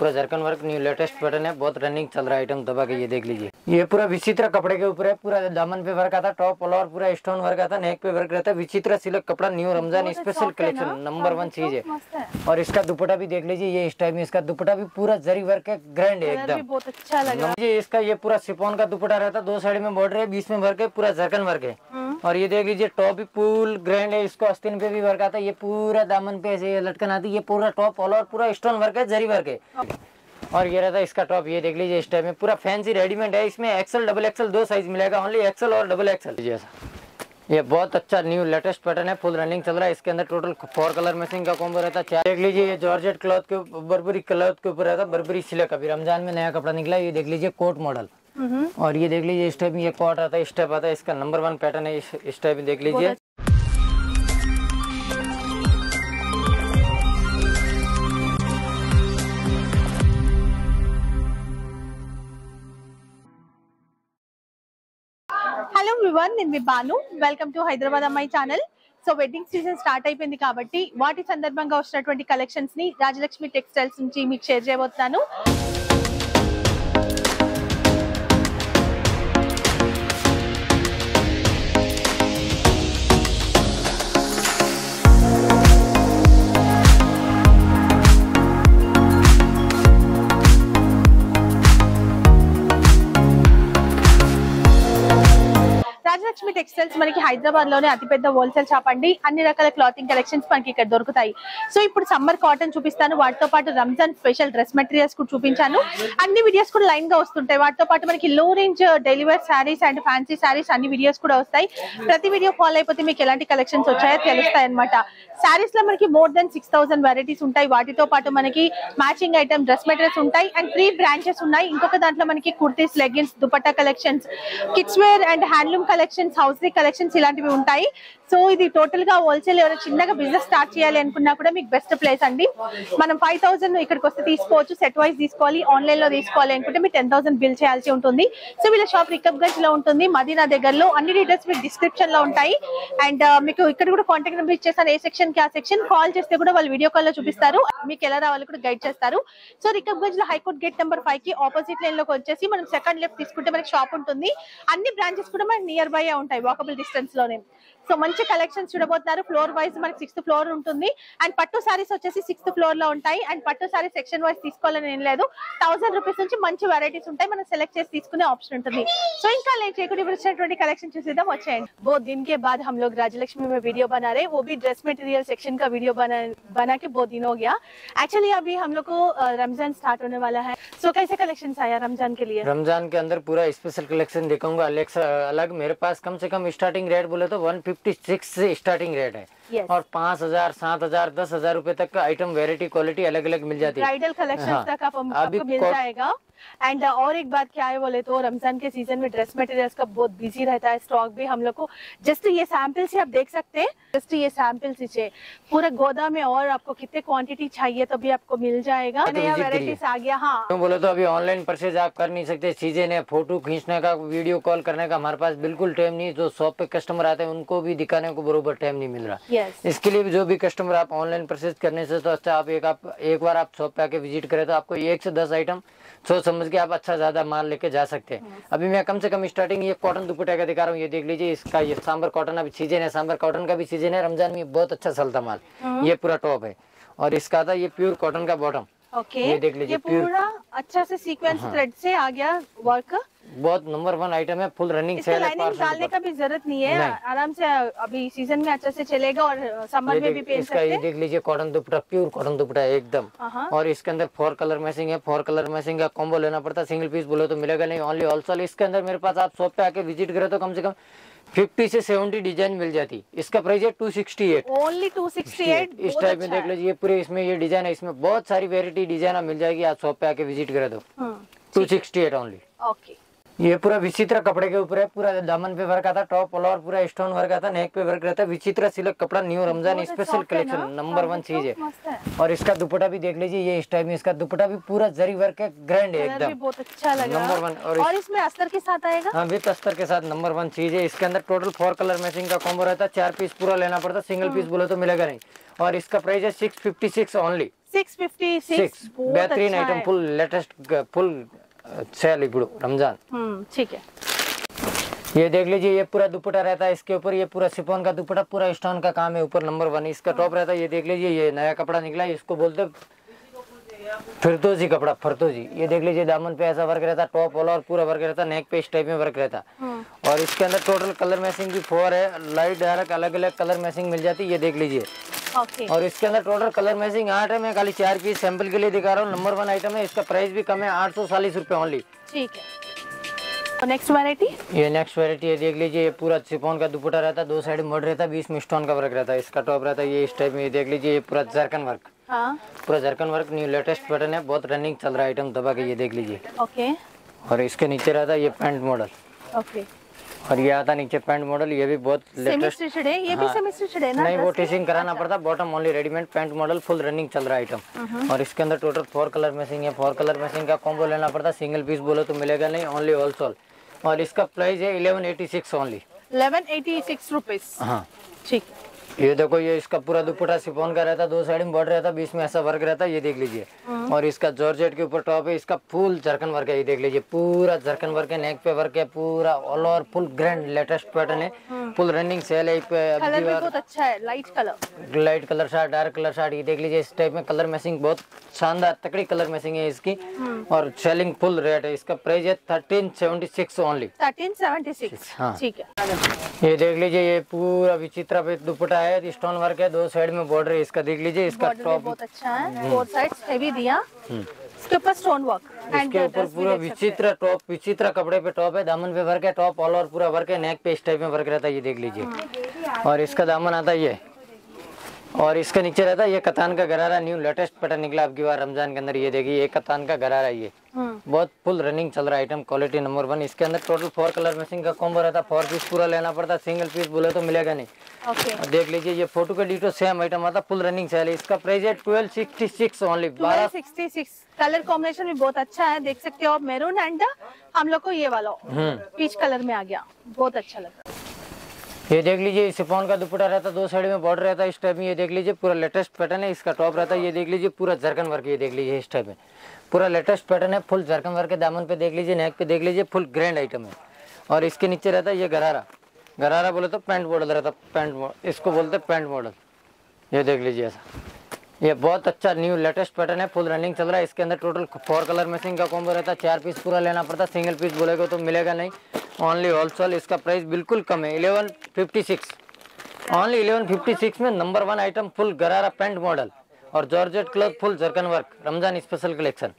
पूरा जरकन work new latest pattern है, बहुत रनिंग चल रहा है आइटम दबा के। ये देख लीजिए, ये पूरा विचित्र कपड़े के ऊपर है, पूरा दामन पे वर्क आता, टॉप और पूरा स्टोन वर्क आता, नेक पे वर्क रहता है। विचित्र सिल्क कपड़ा new Ramzan special collection number 1 चीज है। और इसका दुपट्टा भी देख लीजिए, ये इस टाइप में इसका दुपट्टा भी पूरा जरी वर्क है, ग्रैंड है एकदम, बहुत अच्छा लग रहा है। इसका ये पूरा शिफॉन का दुपट्टा रहता है, 2 साइड में बॉर्डर है, बीच में वर्क है, पूरा जरकन वर्क है। और ये देख लीजिए टॉप भी फुल ग्रैंड है, इसको आस्तीन पे भी वर्क आता है, ये पूरा दामन पे ऐसे लटकन आती है, ये पूरा टॉप ऑल और पूरा स्टोन वर्क है, जरी वर्क है। और ये रहता है इसका टॉप, ये देख लीजिए इस टाइप में पूरा फैंसी रेडीमेड है। इसमें एक्सल डबल एक्सल 2 साइज मिलेगा, ओनली एक्सल और डबल एक्सल जैसा। ये बहुत अच्छा न्यू लेटेस्ट पैटर्न है, फुल रनिंग चल रहा है। इसके अंदर टोटल 4 कलर मैचिंग का कॉम्बो रहता है। चार देख लीजिए, ये जॉर्जेट क्लॉथ के बर्बरी क्लॉथ के ऊपर रहता है, बर्बरी सिल्क। अभी रमजान में नया कपड़ा निकला है, ये देख लीजिए कोट मॉडल। और ये देख लीजिए इस टाइप में ये कोट आता है, स्टेप आता है, इसका नंबर 1 पैटर्न है। इस टाइप में देख लीजिए। హలో ఎవ్రీవన్, నేను మీ బాను. వెల్కమ్ టు హైదరాబాద్ అమ్మాయి channel. So wedding season start అయిపోయింది కాబట్టి వాటి సందర్భంగా వచ్చినటువంటి కలెక్షన్స్ ని రాజలక్ష్మి టెక్స్టైల్స్ నుంచి మీకు షేర్ చేయబోతున్నాను. రాజలక్ష్మి టెక్స్టైల్స్ మనకి హైదరాబాద్ లోనే అతిపెద్ద హోల్సేల్ షాప్ అండి. అన్ని రకాల క్లాతింగ్ కలెక్షన్స్ మనకి ఇక్కడ దొరుకుతాయి. సో ఇప్పుడు సమ్మర్ కాటన్ చూపిస్తాను, వాటితో పాటు రంజాన్ స్పెషల్ డ్రెస్ మెటీరియల్స్ కూడా చూపించాను. అన్ని వీడియోస్ కూడా లైన్ గా వస్తుంటాయి. వాటితో పాటు మనకి low range delivery saris and fancy saris అన్ని వీడియోస్ కూడా వస్తాయి. ప్రతి వీడియో ఫాలో అయిపోతే మీకు ఎలాంటి కలెక్షన్స్ వచ్చాయో తెలుస్తాయి అనమాట. శారీస్ లో మనకి మోర్ దెన్ 6000 వెరైటీస్ ఉంటాయి. వాటితో పాటు మనకి మ్యాచింగ్ ఐటమ్ డ్రెస్ మెటీరియల్స్ ఉంటాయి అండ్ 3 బ్రాంచెస్ ఉన్నాయి. ఇంకొక దాంట్లో మనకి kurtis, leggings, dupatta collections, kids wear and handloom collections, house collections ఇలాంటివి ఉంటాయి. సో ఇది టోటల్ గా హోల్సేల్ ఎవరైనా చిన్నగా బిజినెస్ స్టార్ట్ చేయాలి అనుకున్నా కూడా మీకు బెస్ట్ ప్లేస్ అండి. మనం 5000 ఇక్కడికి వస్తే తీసుకోవచ్చు, సెట్ వైజ్ తీసుకోవాలి, ఆన్లైన్ లో తీసుకోవాలి అనుకుంటే మీరు 10,000 బిల్ చేయాల్సి ఉంటుంది. సో వీళ్ళ షాప్ రికబ్గంజ్ లో ఉంటుంది, మదీనా దగ్గరలో. అన్ని డీటెయిల్స్ మీకు డిస్క్రిప్షన్ లో ఉంటాయి. అండ్ మీకు ఇక్కడ కూడా కాంటాక్ట్ నెంబర్ ఇచ్చేసాను, ఏ సెక్షన్ కి ఆ సెక్షన్. కాల్ చేస్తే కూడా వాళ్ళు వీడియో కాల్ లో చూపిస్తారు, మీకు ఎలా రావాలో కూడా గైడ్ చేస్తారు. సో రికబ్గంజ్ లో హైకోర్ట్ గేట్ నెంబర్ 5 కి ఆపోజిట్ లైన్ లోకి వచ్చేసి మనం సెకండ్ లెఫ్ట్ తీసుకుంటే మనకి షాప్ ఉంటుంది. అన్ని బ్రాంచెస్ కూడా మనకి నియర్ బై ఉంటాయి, వాకబుల్ డిస్టెన్స్ లోనే. సో మంచి కలెక్షన్స్ చూడబోతున్నారు. ఫ్లోర్ వైజ్ మనకి 6th ఫ్లోర్ ఉంటుంది అండ్ పట్టు సారీస్ వచ్చేసి 6th ఫ్లోర్ లో ఉంటాయి. అండ్ పట్టు సారీ సెక్షన్ వైజ్ తీసుకోవాలని ఏం లేదు, 1000 రూపీస్ నుంచి మంచి వెరైటీస్ ఉంటాయి, మనం సెలెక్ట్ చేసి తీసుకునే ఆప్షన్ ఉంటుంది. సో ఇంకా లేట్ చేయకుండా వచ్చినటువంటి కలెక్షన్ చూసేద్దాం, వచ్చేయండి. बहुत दिन के बाद हम लोग राजलक्ष्मी में वीडियो बना रहे, वो भी ड्रेस मटेरियल सेक्शन का वीडियो बना के बहुत दिन हो गया. एक्चुअली अभी हम लोग को रमजान स्टार्ट होने वाला है. सो कैसे कलेक्शन आया रमजान के लिए? रमजान के अंदर पूरा स्पेशल कलेक्शन दिखाऊंगा अलग। मेरे पास कम से कम स्टार्टिंग रेट बोले तो 156 से स्टार्टिंग रेट है. Yes. और 5000, 7000, 10,000 रुपए तक का आइटम वेरायटी क्वालिटी अलग अलग मिल जाती है. ब्राइडल कलेक्शन तक आपको मिल जाएगा. एंड और एक बात क्या है बोले तो रमजान के सीजन में ड्रेस मटेरियल्स का बहुत बिजी रहता है, स्टॉक भी हम लोग को. जस्ट ये सैंपल से आप देख सकते हैं, जस्ट ये सैंपल से पूरा गोदाम में और आपको कितने क्वांटिटी चाहिए तो भी आपको मिल जाएगा. नया वेराइटीज आ गया. हाँ तो बोले तो अभी ऑनलाइन परचेज आप कर नहीं सकते, चीजें ने फोटो खींचने का, वीडियो कॉल करने का हमारे पास बिल्कुल टाइम नहीं. जो शॉप पे कस्टमर आते हैं उनको भी दिखाने को बरोबर टाइम नहीं मिल रहा. yes. इसके लिए जो भी कस्टमर आप ऑनलाइन परचेज करने से तो अच्छा आप एक बार आप शॉप पे आके विजिट करें तो आपको 1 से 10 आइटम सोच समझ के आप अच्छा ज्यादा माल लेके जा सकते हैं. अभी मैं कम से कम स्टार्टिंग ये कॉटन दुपट्टे का दिखा रहा हूँ. ये देख लीजिए, इसका ये सांबर कॉटन अभी सीजन है, सांबर कॉटन का भी सीजन है. रमजान में बहुत अच्छा चलता माल. ये पूरा टॉप है और इसका था ये प्योर कॉटन का बॉटम. ओके, ये देख लीजिए, पूरा अच्छा से सीक्वेंस थ्रेड से आ गया वर्क. बहुत नंबर 1 आइटम है, फुल रनिंग सेल है. लाइनिंग डालने का भी जरूरत नहीं है, आराम से अभी सीजन में अच्छे से चलेगा और समर में भी पहन सकते हैं. ये देख लीजिए cotton dupatta, pure cotton dupatta है एकदम. और इसके अंदर 4 कलर मैचिंग है. 4 कलर मैचिंग का कॉम्बो लेना पड़ता है, सिंगल पीस बोले तो मिलेगा नहीं, ओनली होलसेल. इसके अंदर मेरे पास आप शॉप पे आके विजिट करें तो कम से कम 50 से 70 डिजाइन मिल जाती. इसका प्राइस है 268, ओनली 268. इस टाइप में देख लीजिए पूरे इसमें ये डिजाइन है, इसमें बहुत सारी वेरायटी डिजाइन मिल जाएगी. आप शॉप पे आके विजिट करें तो 268 ओनली. ओके, ये पूरा विचित्र कपड़े के ऊपर है, पूरा दामन पे वर्क आता, टॉप और पूरा स्टोन वर्क आता, नेक पे वर्क रहता है. विचित्र सिल्क कपड़ा new Ramzan special collection number 1 चीज है. और इसका दुपट्टा भी देख लीजिए, ये इस टाइप में इसका दुपट्टा भी पूरा जरी वर्क है, ग्रैंड है एकदम, बहुत अच्छा लग रहा है. नंबर 1. और इसमें अस्तर के साथ आएगा. हाँ, विद अस्तर के साथ नंबर 1 चीज है. इसके अंदर टोटल 4 कलर मैचिंग का कॉम्बो रहता है. 4 पीस पूरा लेना पड़ता, सिंगल पीस बोले तो मिलेगा नहीं. और इसका प्राइस है 656 ओनली. 656 बहुत बेहतरीन अच्छा आइटम, है। फुल लेटेस्ट, फुल सेल इपड़ू रमजान। ठीक है। ये देख लीजिए, ये पूरा दुपट्टा रहता है इसके ऊपर, ये पूरा शिफॉन का दुपट्टा, पूरा स्टोन का काम है ऊपर, नंबर 1 इसका टॉप रहता है। ये देख लीजिए, ये नया कपड़ा निकला है, इसको बोलते फिरदोजी कपड़ा, फरदोजी। ये देख लीजिए, दामन पे ऐसा वर्क रहता है, टॉप वाला और पूरा वर्क रहता है, नेक पे इस टाइप में वर्क रहता है। और इसके अंदर टोटल कलर मैचिंग भी 4 है, लाइट डार्क अलग अलग कलर मैचिंग मिल जाती है। ये देख लीजिए, ओके। और इसके अंदर टोटल कलर मैचिंग 8 है। मैं खाली 4 पीस सैंपल के लिए दिखा रहा हूँ। नंबर 1 आइटम है, इसका प्राइस भी कम है, 840 रुपए ओनली। ठीक है। नेक्स्ट वैरायटी, ये नेक्स्ट वैरायटी है, देख लीजिए, ये पूरा शिफॉन का दुपट्टा रहता है, 2 साइड मोड़ रहता है, बीच में स्टोन का वर्क रहता है। इसका टॉप रहता है ये इस टाइप में। ये देख लीजिए, ये पूरा जरकन वर्क, हाँ पूरा जरकन वर्क, न्यू लेटेस्ट पैटर्न है, बहुत रनिंग चल रहा है आइटम दबा के। ये देख लीजिए, ओके और इसके नीचे रहता है ये पैंट मॉडल, ओके। और ये आता नीचे पैंट मॉडल, ये भी बहुत सेमी लेटेस्ट। स्टिचड है, ये भी हाँ। सेमी स्टिचड है ना? नहीं, वो ड्रेस टिचिंग कराना पड़ता, bottom only readymade pant model, full running चल रहा है आइटम। और इसके अंदर टोटल 4 कलर मैचिंग है, 4 कलर मैचिंग का कॉम्बो लेना पड़ता, सिंगल पीस बोलो तो मिलेगा नहीं, ओनली होलसेल। और इसका प्राइस है 1186 ओनली, 1186 रुपीज। हाँ। ठीक। ये देखो, ये इसका पूरा दुपट्टा शिफॉन का रहता है, 2 साइड में बॉर्डर रहता है, बीच में ऐसा वर्क रहता है। ये देख लीजिए, और इसका जॉर्जेट के ऊपर टॉप है, इसका फुल जरकन वर्क है। ये देख लीजिए, पूरा जरकन वर्क है, नेक पे वर्क है, पूरा all over full grand latest pattern है, फुल रनिंग सेल है। कलर भी बहुत अच्छा है, light colour, light colour short, dark colour short. ये देख लीजिए, इस टाइप में कलर मैचिंग बहुत शानदार तकड़ी कलर मैचिंग है इसकी, और सेलिंग फुल रेट है। इसका प्राइस है 1376 ओनली, 1376। हाँ। ठीक है। ये देख लीजिए, ये पूरा विचित्रा पे दुपट्टा है, स्टोन वर्क है, 2 साइड में बॉर्डर है। इसका देख लीजिए, इसका बॉर्डर भी टॉप, बहुत अच्छा है, 4 साइड्स हैवी दिया, इसके ऊपर स्टोन वर्क, इसके ऊपर पूरा विचित्र टॉप, विचित्र कपड़े पे टॉप है, दामन पे वर्क है, टॉप ऑल ओवर पूरा वर्क है, नेक पे इस टाइप में वर्क रहता है। ये देख लीजिए, और इसका दामन आता है ये, और इसके नीचे रहता है ये कतान का गरारा, न्यू लेटेस्ट पैटर्न निकला आपकी बार रमजान के अंदर। ये देखिए, ये कतान का गरारा, ये बहुत फुल रनिंग चल रहा है आइटम, क्वालिटी नंबर 1। इसके अंदर टोटल 4 कलर मैचिंग का कॉम्बो रहता है, 4 पीस पूरा लेना पड़ता, सिंगल पीस बोले तो मिलेगा नहीं। ओके। देख लीजिए, ये फोटो के डिटो सेम आइटम आता, फुल रनिंग सेल है। इसका प्राइस है 1266 ओनली, 1266। कलर कॉम्बिनेशन भी बहुत अच्छा है, देख सकते हो आप, मैरून एंड हम लोग को ये वाला पीच कलर में आ गया, बहुत अच्छा लगा। ये देख लीजिए, शिफॉन का दुपट्टा रहता है, 2 साइड में बॉर्डर रहता है इस टाइप में। ये देख लीजिए, पूरा लेटेस्ट पैटर्न है, इसका टॉप रहता है। ये देख लीजिए, पूरा जरकन वर्क, ये देख लीजिए इस टाइप में, पूरा लेटेस्ट पैटर्न है, फुल जरकन वर्क है। दामन पे देख लीजिए, नेक पे देख लीजिए, फुल ग्रैंड आइटम है। और इसके नीचे रहता है ये गरारा, गरारा बोले तो पैंट मॉडल रहता, पैंट मॉडल इसको बोलते हैं, पैंट मॉडल। ये देख लीजिए, ऐसा ये बहुत अच्छा न्यू लेटेस्ट पैटर्न है, फुल रनिंग चल रहा है। इसके अंदर टोटल 4 कलर मैचिंग का कॉम्बो रहता है, 4 पीस पूरा लेना पड़ता, सिंगल पीस बोलेगा तो मिलेगा नहीं, ओनली होलसेल। इसका प्राइस बिल्कुल कम है, 1156 ओनली, 1156 में number 1 item, full gharara pant model और जॉर्जेट क्लॉथ, फुल जरकन वर्क, रमजान स्पेशल कलेक्शन।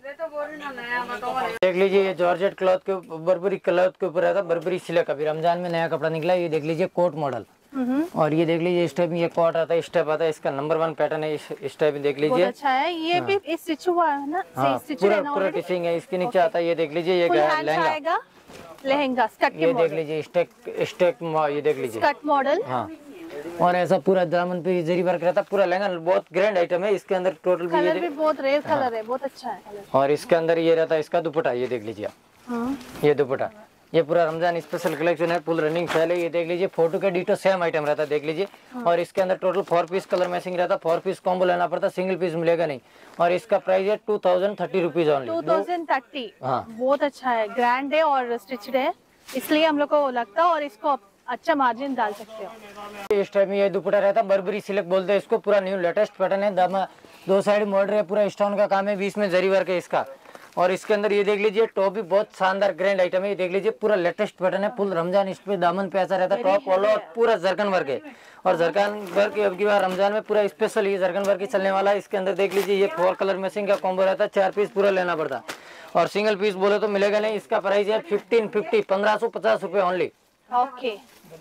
देख लीजिए, ये जॉर्जेट क्लॉथ के बर्बरी क्लॉथ के ऊपर रहता है, बर्बरी सिल्क, अभी रमजान में नया कपड़ा निकला है। ये देख लीजिए, कोट मॉडल, और ये देख लीजिए इस टाइप में ये कोट आता है, इस टाइप आता है, इसका नंबर 1 पैटर्न है, इस टाइप में देख बहुत लीजिए। अच्छा है, ये भी इस स्टिच हुआ है ना? हाँ, स्टिच पूरा है ना पूरा already? टिचिंग है। इसके नीचे आता है, ये देख लीजिए, ये फुल हैंड्स लहंगा, आएगा, लहंगा स्कर्ट के ये देख मॉडल, लीजिए स्टेक स्टेक, ये देख लीजिए, स्कर्ट मॉडल। हाँ। और ऐसा पूरा दामन पे जरी वर्क रहता है, पूरा लहंगा बहुत ग्रैंड आइटम है। इसके अंदर टोटल भी कलर भी बहुत रेयर कलर है, बहुत अच्छा है कलर। और इसके अंदर ये रहता है इसका दुपट्टा, ये देख लीजिए आप, ये दुपट्टा, ये पूरा रमजान स्पेशल कलेक्शन है, फुल रनिंग सेल है। ये देख लीजिए, फोटो के डिटो सेम आइटम रहता है, देख लीजिए। और इसके अंदर टोटल 4 पीस कलर मैचिंग रहता है, 4 पीस कॉम्बो लेना पड़ता, सिंगल पीस मिलेगा नहीं। और इसका प्राइस है 2030 रुपीज ओनली, 2030। हाँ। बहुत अच्छा है, ग्रैंड है और स्टिचड है, इसलिए हम लोग को लगता है, और इसको आप अच्छा मार्जिन डाल सकते हो। इस टाइप में ये दुपट्टा रहता है, बर्बरी सिल्क बोलते हैं इसको, पूरा न्यू लेटेस्ट पैटर्न है, दामा 2 साइड बॉर्डर है, पूरा स्टोन का काम है, बीच में जरी वर्क है इसका। और इसके अंदर ये देख लीजिए, टॉप भी बहुत शानदार ग्रैंड आइटम है। ये देख लीजिए, पूरा लेटेस्ट पैटर्न है, फुल रमजान, इस पे दामन पे ऐसा रहता है, टॉप ऑल ओवर पूरा जरकन वर्क है। और जरकन वर्क अब की बार रमजान में पूरा स्पेशल ये जरकन वर्क ही चलने वाला है। इसके अंदर देख लीजिए, ये 4 कलर मैचिंग का कॉम्बो रहता है, 4 पीस पूरा लेना पड़ता है, और सिंगल पीस बोले तो मिलेगा नहीं। इसका प्राइस है 1550 रुपए ओनली। ओके।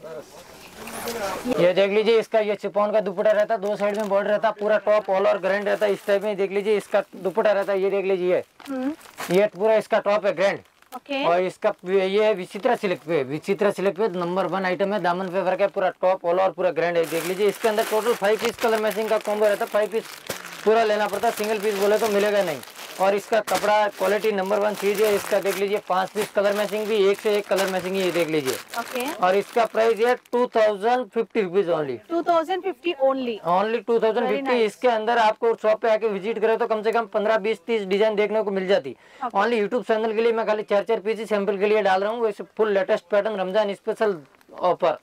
ये देख लीजिए, इसका ये शिफॉन का दुपट्टा रहता है, 2 साइड में बॉर्डर रहता है, पूरा टॉप ऑल ओवर ग्रैंड रहता है, इस टाइप में। देख लीजिए, इसका दुपट्टा रहता है, ये देख लीजिए, ये पूरा इसका टॉप है ग्रैंड। ओके। और इसका ये विचित्रा सिल्क पे, विचित्रा सिल्क पे नंबर 1 आइटम है, दामन पे वर्क है, पूरा टॉप ऑल ओवर पूरा ग्रैंड है। देख लीजिए, इसके अंदर टोटल 5 पीस कलर मैचिंग का कॉम्बो रहता है, 5 पीस पूरा लेना पड़ता है, सिंगल पीस बोले तो मिलेगा नहीं। और इसका कपड़ा क्वालिटी नंबर 1 चीज है। इसका देख लीजिए 5 पीस कलर मैचिंग भी, एक से एक कलर मैचिंग, ये देख लीजिए। ओके। और इसका प्राइस है 2050 रुपीज ओनली। 2050 ओनली। 2050। इसके अंदर आपको शॉप पे आके विजिट करे तो कम से कम 15, 20, 30 डिजाइन देखने को मिल जाती। ओनली यूट्यूब चैनल के लिए मैं खाली 4 पीस सैंपल के लिए डाल रहा हूँ। वैसे full latest pattern Ramzan special offer.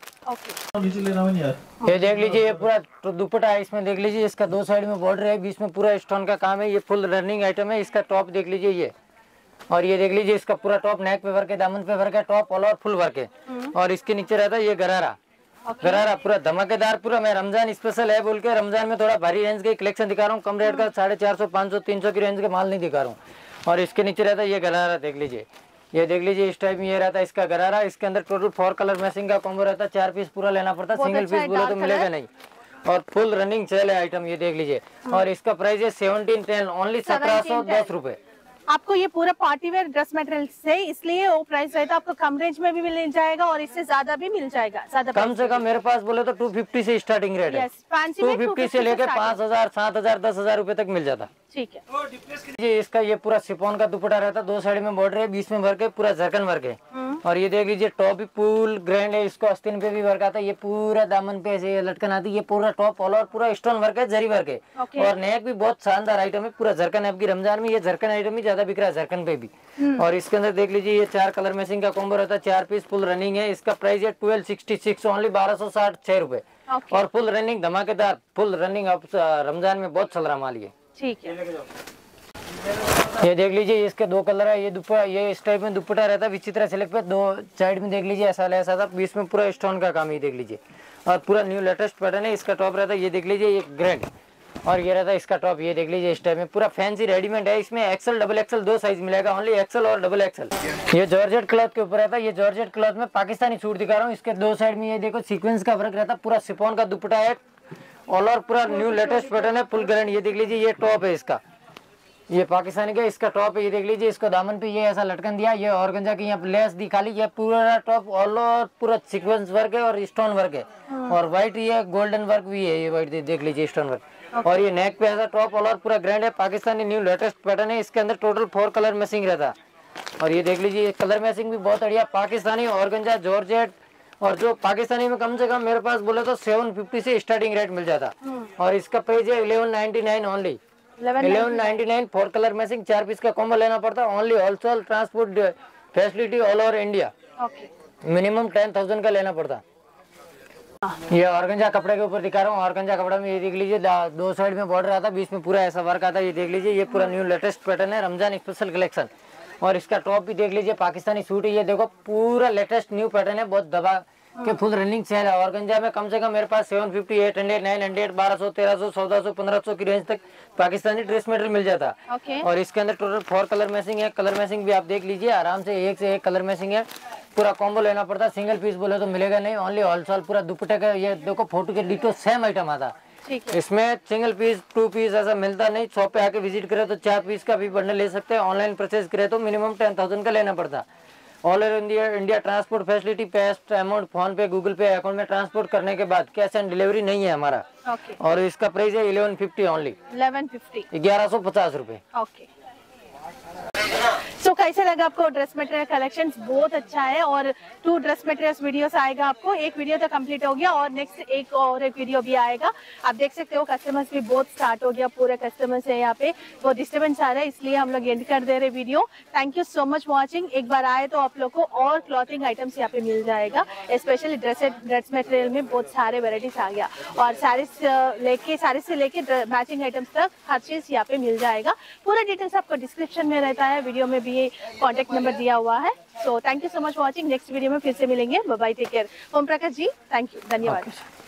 ये देख लीजिए, ये पूरा दुपट्टा है। इसमें देख लीजिए, इसका 2 साइड में बॉर्डर है, बीच में पूरा स्टोन का काम है। ये फुल रनिंग आइटम है। इसका टॉप देख लीजिए ये, और ये देख लीजिए इसका पूरा टॉप नेक पे वर्क है, दामन पे वर्क है, टॉप ऑल और फुल वर्क है। और इसके नीचे रहता है ये गरारा। गरारा पूरा धमाकेदार, पूरा मैं रमजान स्पेशल है बोल के रमजान में थोड़ा भारी रेंज के कलेक्शन दिखा रहा हूँ। कम रेट का 450, 500, 300 की रेंज के माल नहीं दिखा रहा हूँ। और इसके नीचे रहता है ये गरारा, देख लीजिए। ये देख लीजिए, इस टाइप में ये रहता है इसका गरारा। इसके अंदर टोटल 4 कलर मैचिंग का कॉम्बो रहता है। 4 पीस पूरा लेना पड़ता है, सिंगल पीस बोले तो मिलेगा नहीं। और फुल रनिंग सेल है आइटम, ये देख लीजिए। और इसका प्राइस है 1710 ओनली, 1710 रुपए। आपको ये पूरा पार्टी वेयर ड्रेस मटेरियल से, इसलिए वो प्राइस रहता है। आपको कम रेंज में भी मिल जाएगा और इससे ज्यादा भी मिल जाएगा। ज्यादा कम से कम मेरे पास बोले तो 250 से स्टार्टिंग रेट है। 250 से लेके 5000, 7000, 10,000 रुपए तक मिल जाता। ठीक है जी। इसका ये पूरा शिफॉन का दुपट्टा रहता है, 2 साइड में बॉर्डर है, बीच में वर्क है, पूरा जरकन वर्क है। और ये देख लीजिए टॉप भी फुल ग्रैंड है। इसको आस्तीन पे भी वर्क आता है। ये पूरा दामन पे ऐसे लटकन आती है। ये पूरा टॉप ऑल और पूरा स्टोन वर्क है, जरी वर्क है। और नेक भी बहुत शानदार आइटम है, पूरा जरकन है। आपकी रमजान में ये जरकन आइटम ही ज्यादा बिक रहा है, जरकन पे भी। और इसके अंदर देख लीजिए, ये 4 कलर मैचिंग का कॉम्बो रहता है। 4 पीस फुल रनिंग है। इसका प्राइस है 1266 ओनली, 1266 रुपए। और फुल रनिंग धमाकेदार, फुल रनिंग रमजान में बहुत चल रहा माल ये। ठीक है। ये देख लीजिए, इसके 2 कलर है। ये दुपट्टा, ये इस टाइप में दुपट्टा रहता है विचित्र सिल्क पे। 2 साइड में देख लीजिए ऐसा था, बीच में पूरा स्टोन का काम, ये देख लीजिए। और पूरा न्यू लेटेस्ट पैटर्न है। इसका टॉप रहता है, ये देख लीजिए, ये ग्रैंड। और ये रहता है इसका टॉप, ये देख लीजिए इस टाइप में पूरा फैंसी रेडीमेड है। इसमें एक्सल, डबल एक्सल 2 साइज मिलेगा, ओनली एक्सल और डबल एक्सल। ये जॉर्जेट क्लॉथ के ऊपर रहता है। ये जॉर्जेट क्लॉथ में पाकिस्तानी सूट दिखा रहा हूँ। इसके 2 साइड में ये देखो सीक्वेंस का वर्क रहता है। पूरा शिफॉन का दुपट्टा है, ऑल और पूरा न्यू लेटेस्ट पैटर्न है, फुल ग्रैंड। ये देख लीजिए, ये टॉप है इसका, ये पाकिस्तानी का इसका टॉप है। ये देख लीजिए, इसको दामन पे ये ऐसा लटकन दिया, ये ऑर्गेंजा की यहाँ लेस दी खाली। ये पूरा टॉप ऑल और पूरा सीक्वेंस वर्क है और स्टोन वर्क है। और व्हाइट ये गोल्डन वर्क भी है, ये व्हाइट देख लीजिए स्टोन वर्क। और ये नेक पे ऐसा टॉप ऑल और पूरा ग्रैंड है, पाकिस्तानी न्यू लेटेस्ट पैटर्न है। इसके अंदर टोटल 4 कलर मैचिंग रहता है। और ये देख लीजिए, कलर मैचिंग भी बहुत बढ़िया, पाकिस्तानी ऑर्गेंजा जॉर्जेट। और जो पाकिस्तानी में कम से कम मेरे पास बोले तो 750 से स्टार्टिंग रेट मिल जाता। और इसका प्राइस है 1199 ओनली, 1199। 4 कलर मैचिंग, 4 पीस का कॉम्बो लेना पड़ता है। Only wholesale transport facility all over India. Minimum 10,000 का लेना पड़ता। ये ऑर्गेंजा कपड़े के ऊपर दिखा रहा हूँ। ऑर्गेंजा कपड़ा में ये देख लीजिए, 2 साइड में बॉर्डर आता है, बीच में पूरा ऐसा वर्क आता है। ये देख लीजिए, ये पूरा न्यू लेटेस्ट पैटर्न है, रमजान स्पेशल कलेक्शन। और इसका टॉप भी देख लीजिए, पाकिस्तानी सूट है। ये देखो पूरा लेटेस्ट न्यू पैटर्न है, बहुत दबा के फुल रनिंग सेल है। ऑर्गेंजा में कम से कम मेरे पास 750, 800, 900, 1200, 1300, 1400, 1500 की रेंज तक पाकिस्तानी ड्रेस मटेरियल मिल जाता। और इसके अंदर टोटल 4 कलर मैचिंग है। कलर मैचिंग भी आप देख लीजिए आराम से, एक से एक कलर मैचिंग है। पूरा कॉम्बो लेना पड़ता है, सिंगल पीस बोले तो मिलेगा नहीं, ओनली होलसेल। पूरा दुपट्टे का ये देखो फोटो के डिटो सेम आइटम आता। इसमें सिंगल पीस, 2 पीस ऐसा मिलता नहीं। शॉप पे आके विजिट करे तो 4 पीस का भी बंडल ले सकते हैं। ऑनलाइन परचेज करे तो मिनिमम 10,000 का लेना पड़ता। All over India transport facility, paste amount PhonePe, Google Pay account में ट्रांसपोर्ट करने के बाद कैश ऑन डिलीवरी नहीं है हमारा। और इसका प्राइस है 1150 ओनली, 1150 रुपए। सो कैसे लगा आपको ड्रेस मटेरियल कलेक्शंस? बहुत अच्छा है। और 2 ड्रेस मटेरियल्स वीडियोस आएगा आपको, एक वीडियो तो कंप्लीट हो गया और नेक्स्ट एक वीडियो भी आएगा। आप देख सकते हो कस्टमर्स भी बहुत स्टार्ट हो गया, पूरे कस्टमर्स है यहाँ पे, बहुत डिस्टर्बेंस आ रहा है, इसलिए हम लोग एंड कर दे रहे वीडियो। Thank you so much watching. एक बार आए तो आप लोग को और क्लॉथिंग आइटम्स यहाँ पे मिल जाएगा, स्पेशली ड्रेस मटेरियल में बहुत सारे वेराइटीज आ गया। और साड़ी से लेके मैचिंग आइटम्स तक हर चीज यहाँ पे मिल जाएगा। पूरा डिटेल्स आपको डिस्क्रिप्शन में रहता है, वीडियो में भी कॉन्टेक्ट नंबर दिया हुआ है। So thank you so much watching. Next video में फिर से मिलेंगे। Bye bye, take care. Om Prakash ji, thank you, धन्यवाद।